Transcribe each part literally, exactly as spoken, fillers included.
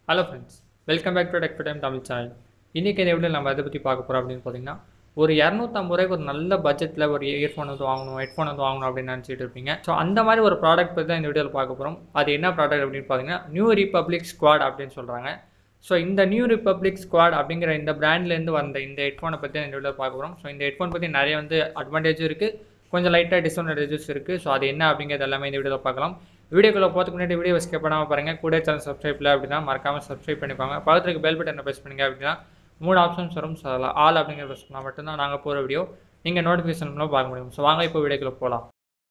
Hello friends, welcome back to Tech Time Tamil channel. இன்னைக்கு இந்த வீடியோல நம்ம எதை பத்தி பார்க்க போறோம் அப்படின்னு பார்த்தீங்கன்னா ஒரு இருநூற்று ஐம்பது ரூபாய்க்கு ஒரு நல்ல பட்ஜெட்ல ஒரு இயர்ஃபோன் வந்து வாங்கணும் ஹெட்ஃபோன் வந்து வாங்கணும் அப்படின்னு நினைச்சிட்டு இருப்பீங்க. ஸோ அந்த மாதிரி ஒரு ப்ராடக்ட் பற்றி தான் இந்த வீடியோவில் பார்க்க போகிறோம். அது என்ன ப்ராடக்ட் அப்படின்னு பார்த்தீங்கன்னா நியூ ரிபப்ளிக் ஸ்குவாட் அப்படின்னு சொல்கிறாங்க. ஸோ இந்த நியூ ரிபப்ளிக் ஸ்குவாட் அப்படிங்கிற இந்த பிராண்ட்லேருந்து வந்த இந்த ஹெட்ஃபோனை பற்றி இந்த வீடியோவில் பார்க்க போகிறோம். ஸோ இந்த ஹெட்ஃபோன் பற்றி நிறைய வந்து அட்வான்டேஜும் இருக்குது, கொஞ்சம் லைட்டாக டிஸ்அட்வான்டேஜஸ் இருக்குது. ஸோ அது என்ன அப்படிங்கிறது எல்லாமே இந்த வீடியோவில் பார்க்கலாம். வீடியோக்குள்ள போகிறதுக்கு முன்னாடி வீடியோ ஸ்கிப் பண்ணாமல் பாருங்கள். கூட சேனல் சப்ஸ்கிரைப்ல அப்படின்னா மறக்காமல் சப்ஸ்கிரைப் பண்ணிப்பாங்க. பக்கத்துக்கு பெல் பட்டனை ப்ரெஸ் பண்ணிங்க அப்படின்னா மூணு ஆப்ஷன்ஸ் வரும். ஸோ அதில் ஆல் அப்படிங்கிற ப்ரெஸ் பண்ணால் மட்டும்தான் நாங்கள் போகிற வீடியோ நீங்கள் நோட்டிஃபிகேஷன் மூலம் பார்க்க முடியும். ஸோ வாங்க இப்போ வீடியோக்குள்ள போகலாம்.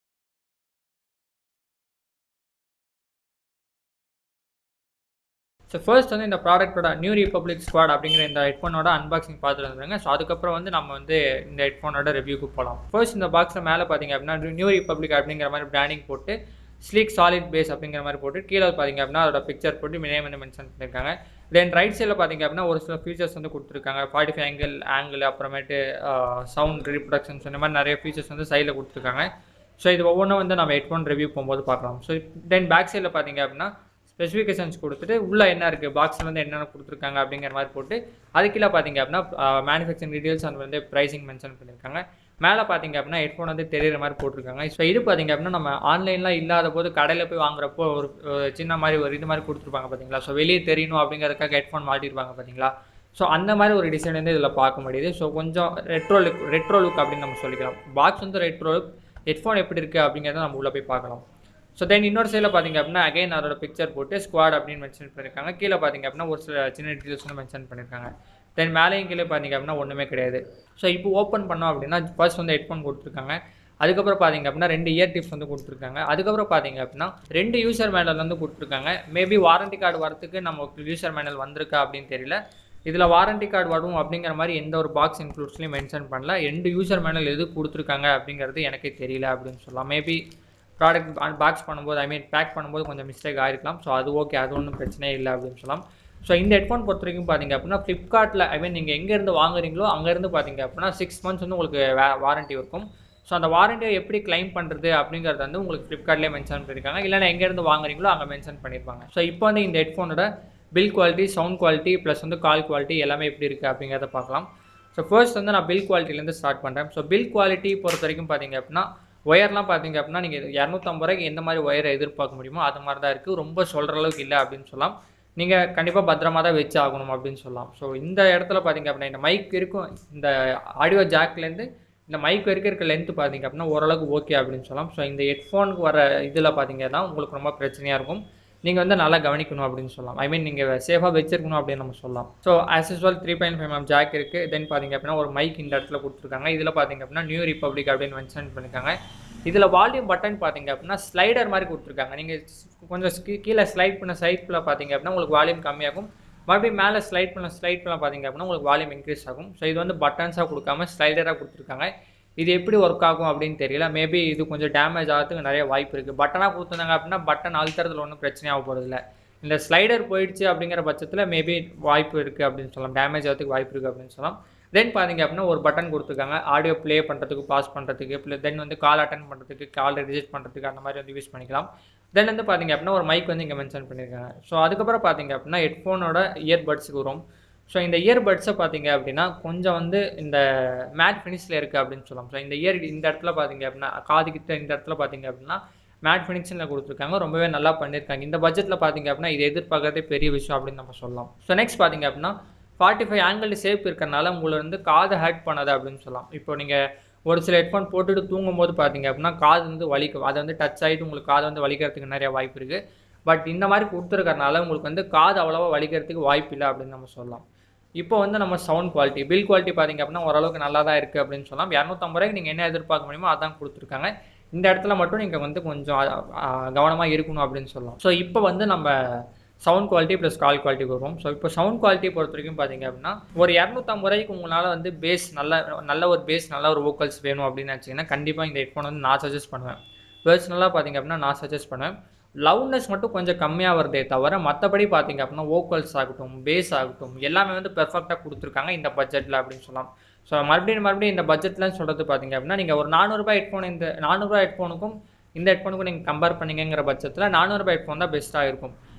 ஸோ ஃபர்ஸ்ட் வந்து இந்த ப்ராடக்ட்டோட நியூ ரிபப்ளிக் ஸ்குவாட் அப்படிங்கிற இந்த ஹெட்ஃபோனோட அன்பாக்சிங் பார்த்துட்டு வந்துருங்க. ஸோ அதுக்கப்புறம் வந்து நம்ம வந்து இந்த ஹெட்ஃபோனோட ரிவ்யூக்கு போகலாம். ஃபர்ஸ்ட் இந்த பாக்ஸில் மேலே பார்த்தீங்க அப்படின்னா நியூ ரிபப்ளிக் அப்படிங்கிற மாதிரி பிராண்டிங் போட்டு ஸ்லீக் சாலிட் பேஸ் அப்படிங்கிற மாதிரி போட்டு கீழே பார்த்தீங்க அப்படின்னா அதோட பிக்சர் போட்டு நேம் வந்து மென்ஷன் பண்ணியிருக்காங்க. தென் ரைட் சைடில் பார்த்தீங்க அப்படின்னா ஒரு சில ஃபீச்சர்ஸ் வந்து கொடுத்துருக்காங்க. ஃபார்ட்டி ஃபைவ் ஆங்கிள் ஆங்கிள் அப்புறமேட்டு சவுண்ட் ரீப்ரொடக்ஷன்ஸ் இந்த மாதிரி நிறைய ஃபீச்சர்ஸ் வந்து சைடில் கொடுத்துருக்காங்க. ஸோ இது ஒவ்வொன்றும் வந்து நம்ம ஹெட்ஃபோன் ரிவ்யூ போகும்போது பார்க்கலாம். ஸோ தென் பேக் சைடில் பார்த்தீங்க அப்படின்னா ஸ்பெசிஃபிகேஷன்ஸ் கொடுத்துட்டு உள்ளே என்ன இருக்குது பாக்ஸில் வந்து என்னென்ன கொடுத்துருக்காங்க அப்படிங்கிற மாதிரி போட்டு அது கீழே பார்த்தீங்க அப்படின்னா மேனுஃபேக்சரிங் டீட்டெயில்ஸ் அண்ட் வந்து ப்ரைஸிங் மென்ஷன் பண்ணியிருக்காங்க. மேலே பார்த்தீங்க அப்படின்னா ஹெட்ஃபோன் வந்து தெரியுற மாதிரி போட்டிருக்காங்க. ஸோ இது பார்த்தீங்க அப்படின்னா நம்ம ஆன்லைன்லாம் இல்லாத போது கடையில் போய் வாங்குறப்போ ஒரு சின்ன மாதிரி ஒரு இது மாதிரி கொடுத்துருப்பாங்க பார்த்தீங்களா. ஸோ வெளியே தெரியணும் அப்படிங்கிறதுக்காக ஹெட்ஃபோன் மாட்டிருப்பாங்க பார்த்தீங்களா. ஸோ அந்த மாதிரி ஒரு டிசைன் வந்து இதில் பார்க்க முடியுது. ஸோ கொஞ்சம் ரெட்ரோ லுக் ரெட்ரோ லுக் அப்படின்னு நம்ம சொல்லிக்கலாம். பாக்ஸ் வந்து ரெட்ரோ லுக், ஹெட்ஃபோன் எப்படி இருக்குது அப்படிங்கிறத நம்ம உள்ளே போய் பார்க்கலாம். ஸோ தென் இன்னொரு சைடில் பார்த்தீங்க அப்படின்னா அகைன் அதோட பிக்சர் போட்டு ஸ்குவாட் அப்படின்னு மென்ஷன் பண்ணியிருக்காங்க. கீழே பார்த்தீங்க அப்படின்னா ஒரு சில சின்ன டீட்டெயில்ஸ் வந்து மென்ஷன் பண்ணியிருக்காங்க. தென் மேலேயும் கீழே பார்த்தீங்க அப்படின்னா ஒன்றுமே கிடையாது. ஸோ இப்போ ஓப்பன் பண்ணோம் அப்படின்னா ஃபர்ஸ்ட் வந்து ஹெட்ஃபோன் கொடுத்துருக்காங்க. அதுக்கப்புறம் பார்த்தீங்க அப்படின்னா ரெண்டு இயர் டிப்ஸ் வந்து கொடுத்துருக்காங்க. அதுக்கப்புறம் பார்த்தீங்க அப்படின்னா ரெண்டு யூசர் மேனுவல் வந்து கொடுத்துருக்காங்க. மேபி வாரண்டி கார்டு வரதுக்கு நமக்கு யூசர் மேனுவல் வந்திருக்கா அப்படின்னு தெரியல. இதில் வாரண்டி கார்டு வரும் அப்படிங்கிற மாதிரி எந்த ஒரு பாக்ஸ் இன்க்ளூட்ஸ்லையும் மென்ஷன் பண்ணல. ரெண்டு யூசர் மேனுவல் எது கொடுத்துருக்காங்க அப்படிங்கிறது எனக்கே தெரியல அப்படின்னு சொல்லலாம். மேபி ப்ராடக்ட் பாக்ஸ் பண்ணும்போது ஐ மீன் பேக் பண்ணும்போது கொஞ்சம் மிஸ்டேக் ஆகிருக்கலாம். ஸோ அது ஓகே, அது ஒன்றும் பிரச்சனையே இல்லை அப்படின்னு சொல்லலாம். ஸோ இந்த ஹெட்ஃபோன் பொறுத்த வரைக்கும் பார்த்தீங்க அப்படின்னா ஃப்ளிப்கார்ட்டில் ஐ மீன் நீங்கள் எங்கேருந்து வாங்குறீங்களோ அங்கேருந்து பார்த்தீங்க அப்படின்னா சிக்ஸ் மந்த்ஸ் வந்து உங்களுக்கு வே வாரண்ட்டி இருக்கும். ஸோ அந்த வாரண்டியை எப்படி கிளைம் பண்ணுறது அப்படிங்கிறது வந்து உங்களுக்கு ஃப்ளிப்கார்ட்லேயே மென்ஷன் பண்ணியிருக்காங்க. இல்லைனா எங்கேருந்து வாங்குறீங்களோ அங்கே மென்ஷன் பண்ணியிருப்பாங்க. ஸோ இப்போ வந்து இந்த ஹெட்ஃபோனோட build quality, sound quality plus வந்து கால் குவாலிட்டி எல்லாமே எப்படி இருக்குது அப்படிங்கிறத பார்க்கலாம். ஸோ ஃபர்ஸ்ட் வந்து நான் பில் குவாலிட்டிலேருந்து ஸ்டார்ட் பண்ணுறேன். ஸோ பில் குவாலிட்டி பொறுத்த வரைக்கும் பார்த்தீங்க அப்படின்னா ஒயர்லாம் பார்த்தீங்க அப்படின்னா நீங்கள் இரநூத்தம்பது ரூபாய்க்கு எந்த மாதிரி ஒயரை எதிர்பார்க்க முடியுமோ அது மாதிரி தான் இருக்குது. ரொம்ப சொல்கிற அளவுக்கு இல்லை அப்படின்னு சொல்லலாம். நீங்கள் கண்டிப்பாக பத்திரமா தான் வச்சு ஆகணும் அப்படின்னு சொல்லலாம். ஸோ இந்த இடத்துல பார்த்தீங்க அப்படின்னா இந்த மைக் இருக்கும், இந்த ஆடியோ ஜாக்லேருந்து இந்த மைக் வரைக்கும் இருக்க லென்த்து பார்த்தீங்க அப்படின்னா ஓரளவுக்கு ஓகே அப்படின்னு சொல்லலாம். ஸோ இந்த ஹெட்ஃபோனுக்கு வர இதில் பார்த்தீங்கன்னா உங்களுக்கு ரொம்ப பிரச்சனையாக இருக்கும். நீங்கள் வந்து நல்லா கவனிக்கணும் அப்படின்னு சொல்லலாம். ஐ மீன் நீங்கள் சேஃபாக வச்சிருக்கணும் அப்படின்னு நம்ம சொல்லலாம். So as usual three point five M jack இருக்குது. தென் பார்த்தீங்க அப்படின்னா ஒரு மைக் இந்த இடத்துல கொடுத்துருக்காங்க. இதில் பார்த்தீங்க அப்படின்னா நியூ ரிபப்ளிக் அப்படின்னு மென்ஷன் பண்ணியிருக்காங்க. இதில் வால்யூம் பட்டன் பார்த்தீங்க அப்படின்னா ஸ்லைடர் மாதிரி கொடுத்துருக்காங்க. நீங்கள் கொஞ்சம் கீழே ஸ்லைட் பண்ண சைட்டில் பார்த்தீங்க அப்படின்னா உங்களுக்கு வால்யூம் கம்மியாகும். மறுபடியும் மேலே ஸ்லைட் பண்ண ஸ்லைட் பண்ண பார்த்தீங்க அப்படின்னா உங்களுக்கு வால்யூம் இன்க்ரீஸ் ஆகும். ஸோ இது வந்து பட்டன்ஸாக கொடுக்காம ஸ்லைடராக கொடுத்துருக்காங்க. இது எப்படி ஒர்க் ஆகும் அப்படின்னு தெரியல. மேபி இது கொஞ்சம் டேமேஜ் ஆகிறதுக்கு நிறைய வாய்ப்பு இருக்குது. பட்டனாக கொடுத்துருந்தாங்க அப்படின்னா பட்டன் அழுத்துறதுல ஒன்றும் பிரச்சனையாக போகிறதில்ல. இந்த ஸ்லைடர் போயிடுச்சு அப்படிங்கிற பட்சத்தில் மேபி வாய்ப்பு இருக்குது அப்படின்னு சொல்லலாம். டேமேஜ் ஆகிறதுக்கு வாய்ப்பு இருக்குது அப்படின்னு சொல்லலாம். தென் பார்த்தீங்க அப்படின்னா ஒரு பட்டன் கொடுத்துருக்காங்க. ஆடியோ ப்ளே பண்ணுறதுக்கு, பாஸ் பண்ணுறதுக்கு, ப்ளே தென் வந்து கால் அட்டன் பண்ணுறதுக்கு, கால் ரிஜெக்ட் பண்ணுறதுக்கு அந்த மாதிரி வந்து யூஸ் பண்ணிக்கலாம். தென் வந்து பார்த்தீங்க அப்படின்னா ஒரு மைக் வந்து இங்கே மென்ஷன் பண்ணியிருக்காங்க. ஸோ அதுக்கப்புறம் பார்த்தீங்க அப்படின்னா ஹெட்ஃபோனோட இயர்பட்ஸுக்கு வரும். ஸோ இந்த இயர்பட்ஸை பார்த்தீங்க அப்படின்னா கொஞ்சம் வந்து இந்த மேட் ஃபினிஷில் இருக்குது அப்படின்னு சொல்லலாம். ஸோ இந்த இயர் இந்த இடத்துல பார்த்தீங்க அப்படின்னா காது கிட்ட இந்த இடத்துல பார்த்தீங்க அப்படின்னா மேட் ஃபினிஷில் கொடுத்துருக்காங்க. ரொம்பவே நல்லா பண்ணியிருக்காங்க. இந்த பட்ஜெட்டில் பார்த்தீங்க அப்படின்னா இது எதிர்பார்க்கறதே பெரிய விஷயம் அப்படின்னு நம்ம சொல்லலாம். ஸோ நெக்ஸ்ட் பார்த்தீங்க அப்படின்னா ஃபார்ட்டி ஃபைவ் ஆங்கிள் ஷேப் இருக்கிறனால உங்களை வந்து காதை ஹர்ட் பண்ணாது அப்படின்னு சொல்லலாம். இப்போ நீங்கள் ஒரு சில ஹெட்ஃபோன் போட்டுட்டு தூங்கும்போது பார்த்தீங்க அப்படின்னா காது வந்து வலிக்கும். அதை வந்து டச் ஆகிட்டு உங்களுக்கு காது வந்து வலிக்கிறதுக்கு நிறைய வாய்ப்பு இருக்குது. பட் இந்த மாதிரி கொடுத்துருக்கறனால உங்களுக்கு வந்து காது அவ்வளோவா வலிக்கிறதுக்கு வாய்ப்பு இல்லை அப்படின்னு நம்ம சொல்லலாம். இப்போ வந்து நம்ம சவுண்ட் குவாலிட்டி, பில் குவாலிட்டி பார்த்தீங்க அப்படின்னா ஓரளவுக்கு நல்லா தான் இருக்குது அப்படின்னு சொல்லலாம். இரநூத்தம்பது ரூபாய்க்கு நீங்கள் என்ன எதிர்பார்க்க முடியுமோ அதான் கொடுத்துருக்காங்க. இந்த இடத்துல மட்டும் நீங்கள் வந்து கொஞ்சம் கவனமாக இருக்கணும் அப்படின்னு சொல்லலாம். ஸோ இப்போ வந்து நம்ம sound quality plus call quality வரும். ஸோ இப்போ சவுண்ட் குவாலிட்டி பொறுத்த வரைக்கும் பார்த்தீங்க அப்படின்னா ஒரு இரநூத்தம்பது ரூபாய்க்கு உங்களால் வந்து பேஸ் நல்ல நல்ல ஒரு பேஸ் நல்ல ஒரு வோக்கல்ஸ் வேணும் அப்படின்னு நினச்சிங்கன்னா கண்டிப்பாக இந்த ஹெட்ஃபோன் வந்து நான் சஜஸ்ட் பண்ணுவேன். பர்சனலாக பார்த்தீங்க அப்படின்னா நான் சஜஸ்ட் பண்ணுவேன். லவுட்னஸ் மட்டும் கொஞ்சம் கம்மியாக வருதே தவிர மற்றபடி பார்த்தீங்க அப்படின்னா வோக்கல்ஸ் ஆகட்டும், பேஸ் ஆகட்டும் எல்லாமே வந்து பெர்ஃபெக்டாக கொடுத்துருக்காங்க இந்த பட்ஜெட்டில் அப்படின்னு சொல்லலாம். ஸோ மறுபடியும் மறுபடியும் இந்த பட்ஜெட்லன்னு சொல்கிறது பார்த்தீங்க அப்படின்னா நீங்கள் ஒரு நானூறுரூபா ஹெட்ஃபோன் இந்த நானூறுரூபா ஹெட்ஃபோனுக்கும் இந்த ஹெட்ஃபோனுக்கும் நீங்கள் கம்பேர் பண்ணிங்கிற பட்சத்தில் நானூறுரூபா ஹெட்ஃபோன் தான் பெஸ்ட்டாக இருக்கும்.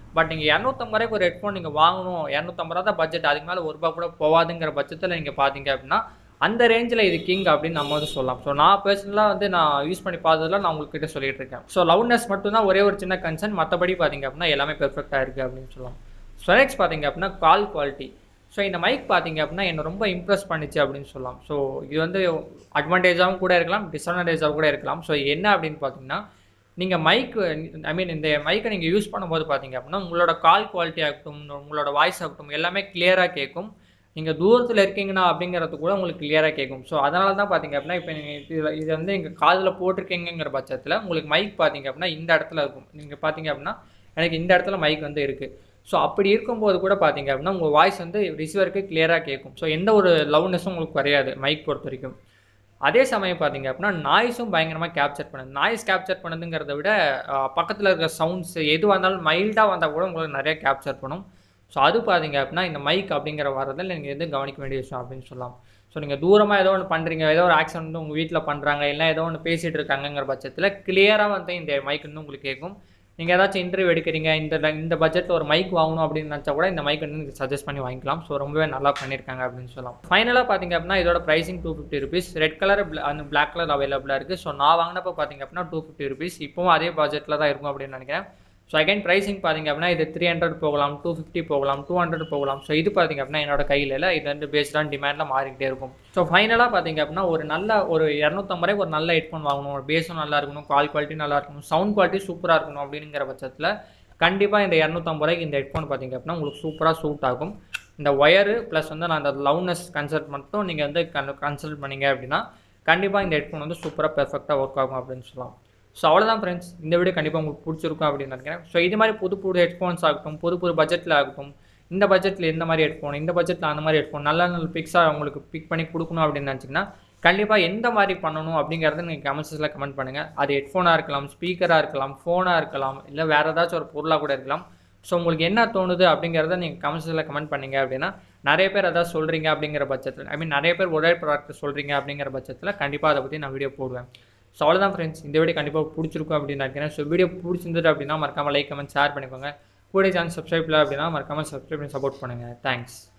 பட் நீங்கள் இரநூத்தம்பது ரூபாய்க்கு ஒரு ஹெட்ஃபோன் நீங்கள் வாங்கணும், இரநூத்தம்பது ரூபா தான் பட்ஜெட், அதுக்கு மேலே ஒரு ரூபா கூட போகாதுங்கிற பட்சத்தில் நீங்கள் பார்த்தீங்க அப்படின்னா அந்த ரேஞ்சில் இது கிங் அப்படின்னு நம்ம வந்து சொல்லலாம். ஸோ நான் பர்சனலாக வந்து நான் யூஸ் பண்ணி பார்த்ததில் நான் உங்கள்கிட்ட சொல்லிட்டு இருக்கேன். ஸோ லவுட்னஸ் மட்டும்தான் ஒரே ஒரு சின்ன கன்சர்ன், மற்றபடி பார்த்தீங்க அப்படின்னா எல்லாமே பெர்ஃபெக்டாக இருக்குது அப்படின்னு சொல்லலாம். ஸோ நெக்ஸ்ட் பார்த்தீங்க அப்படின்னா கால் குவாலிட்டி. ஸோ இந்த மைக் பார்த்தீங்க அப்படின்னா என்னை ரொம்ப இம்ப்ரெஸ் பண்ணிச்சு அப்படின்னு சொல்லலாம். ஸோ இது வந்து அட்வான்டேஜாகவும் கூட இருக்கலாம், டிஸ்அட்வான்டேஜாகவும் கூட இருக்கலாம். ஸோ என்ன அப்படின்னு பார்த்தீங்கன்னா நீங்கள் மைக் ஐ மீன் இந்த மைக்கை நீங்கள் யூஸ் பண்ணும்போது பார்த்தீங்க அப்படின்னா உங்களோட கால் குவாலிட்டி ஆகட்டும், உங்களோட வாய்ஸ் ஆகட்டும் எல்லாமே கிளியராக கேட்கும். நீங்கள் தூரத்தில் இருக்கீங்கன்னா அப்படிங்கிறது கூட உங்களுக்கு கிளியராக கேட்கும். ஸோ அதனால தான் பார்த்தீங்க அப்படின்னா இப்போ நீங்கள் இதில் இது வந்து எங்கள் காதில் போட்டிருக்கீங்கிற பட்சத்தில் உங்களுக்கு மைக் பார்த்தீங்க அப்படின்னா இந்த இடத்துல இருக்கும். நீங்கள் பார்த்தீங்க அப்படின்னா எனக்கு இந்த இடத்துல மைக் வந்து இருக்குது. ஸோ அப்படி இருக்கும்போது கூட பார்த்தீங்க அப்படின்னா உங்கள் வாய்ஸ் வந்து ரிசீவருக்கு கிளியராக கேட்கும். ஸோ எந்த ஒரு லவுட்னஸும் உங்களுக்கு குறையாது மைக் பொறுத்த வரைக்கும். அதே சமயம் பார்த்தீங்க அப்படின்னா நாய்ஸும் பயங்கரமாக கேப்சர் பண்ணுது. நாய்ஸ் கேப்சர் பண்ணுதுங்கிறத விட பக்கத்தில் இருக்கிற சவுண்ட்ஸ் எதுவாக இருந்தாலும் மைல்டாக வந்தால் கூட உங்களுக்கு நிறையா கேப்சர் பண்ணும். ஸோ அது பார்த்தீங்க அப்படின்னா இந்த மைக் அப்படிங்கிற வரதில் நீங்கள் எது கவனிக்க வேண்டிய விஷயம் அப்படின்னு சொல்லலாம். ஸோ நீங்கள் தூரமாக ஏதோ ஒன்று பண்ணுறீங்க, ஏதோ ஒரு ஆக்ஷன் வந்து உங்கள் வீட்டில் பண்ணுறாங்க, இல்லை ஏதோ ஒன்று பேசிகிட்டு இருக்காங்கிற பட்சத்தில் கிளியராக வந்து இந்த மைக் வந்து உங்களுக்கு கேட்கும். நீங்கள் ஏதாச்சும் இன்டர்வியூ எடுக்கிறீங்க, இந்த இந்த பட்ஜெட்டில் ஒரு மைக் வாங்கணும் அப்படின்னு நினச்சா கூட இந்த மைக் வந்து நீங்கள் சஜஸ்ட் பண்ணி வாங்கிக்கலாம். ஸோ ரொம்பவே நல்லா பண்ணியிருக்காங்க அப்படின்னு சொல்லலாம். ஃபைனலாக பார்த்தீங்க அப்படின்னா இதோட pricing two fifty rupees, red colour அந்த பிளாக் கலர் அவைலபிளாக இருக்குது. ஸோ நான் வாங்கினப்போ பார்த்தீங்க அப்படின்னா டூ ஃபிஃப்டி ருபீஸ், இப்போவும் அதே பட்ஜெட்டில் தான் இருக்கும் அப்படின்னு நினைக்கிறேன். ஸோ அகைன் ப்ரைஸிங் பார்த்தீங்க அப்படின்னா இது த்ரீ ஹண்ட்ரட் போகலாம், டூ ஃபிஃப்டி போகலாம், டூ ஹண்ட்ரட் போகலாம். ஸோ இது பார்த்தீங்க அப்படின்னா என்னோட கையில் இல்லை, இது வந்து பேஸ்ட் ஆன் டிமாண்டில் மாறிக்கிட்டே இருக்கும். ஸோ ஃபைனலாக பார்த்தீங்க அப்படின்னா ஒரு நல்ல ஒரு இரநூத்தம்பது ரூபாய்க்கு ஒரு நல்ல ஹெட்ஃபோன் வாங்கணும், ஒரு பேஸும் நல்லா இருக்கணும், கால் குவாலிட்டி நல்லா இருக்கணும், சவுண்ட் குவாலிட்டி சூப்பராக இருக்கணும் அப்படிங்கிற பட்சத்தில் கண்டிப்பாக இந்த இரநூத்தம்பது ரூபாய்க்கு இந்த ஹெட்ஃபோன் பார்த்தீங்க அப்படின்னா உங்களுக்கு சூப்பராக சூட் ஆகும். இந்த ஒயரு ப்ளஸ் வந்து நான் அந்த லவுட்னஸ் கன்சல்ட் மட்டும் நீங்கள் வந்து கன்சல்ட் பண்ணிங்க அப்படின்னா கண்டிப்பாக இந்த ஹெட்ஃபோன் வந்து சூப்பராக பெர்ஃபெக்டாக ஒர்க் ஆகும் அப்படின்னு சொல்லலாம். ஸோ அவ்வளோதான் ஃப்ரெண்ட்ஸ், இந்த வீடியோ கண்டிப்பாக உங்களுக்கு பிடிச்சிருக்கும் அப்படின்னு நினைக்கிறேன். ஸோ இது மாதிரி புது புது ஹெட்ஃபோன்ஸ் ஆகட்டும், புது புது பட்ஜெட்டில் ஆகட்டும், இந்த பட்ஜெட்டில் எந்த மாதிரி ஹெட்ஃபோன், இந்த பட்ஜெட்டில் அந்த மாதிரி ஹெட்ஃபோன் நல்ல நல்ல பிக்ஸாக உங்களுக்கு பிக் பண்ணி கொடுக்கணும் அப்படின்னு நினச்சிங்கன்னா கண்டிப்பாக எந்த மாதிரி பண்ணணும் அப்படிங்கிறத நீங்கள் கமெண்ட்ஸில் கமெண்ட் பண்ணுங்கள். அது ஹெட்ஃபோனாக இருக்கலாம், ஸ்பீக்கராக இருக்கலாம், ஃபோனாக இருக்கலாம், இல்லை வேறு ஏதாச்சும் ஒரு பொருளாக கூட இருக்கலாம். ஸோ உங்களுக்கு என்ன தோணுது அப்படிங்கிறத நீங்கள் கமெண்ட்ஸில் கமெண்ட் பண்ணிங்க அப்படின்னா நிறைய பேர் எதாவது சொல்கிறீங்க அப்படிங்கிற பட்சத்தில் ஐ மீன் நிறைய பேர் ஒரே ப்ராடக்ட் சொல்கிறீங்க அப்படிங்கிற பட்சத்தில் கண்டிப்பாக அதை பற்றி நான் வீடியோ போடுவேன். ஸோ அவ்வளோதான் ஃப்ரெண்ட்ஸ், இந்த வீடியோ கண்டிப்பாக பிடிச்சிருக்கும் அப்படின்னு நினைக்கிறேன். ஸோ வீடியோ பிடிச்சிருந்தது அப்படின்னா மறக்காமல் லைக் கமெண்ட் ஷேர் பண்ணிக்கோங்க. கூட சேனல் சப்ஸ்கிரைப் இல்லை அப்படின்னா மறக்காமல் சப்ஸ்கிரைப் பண்ணி சப்போர்ட் பண்ணுங்கள். தேங்க்ஸ்.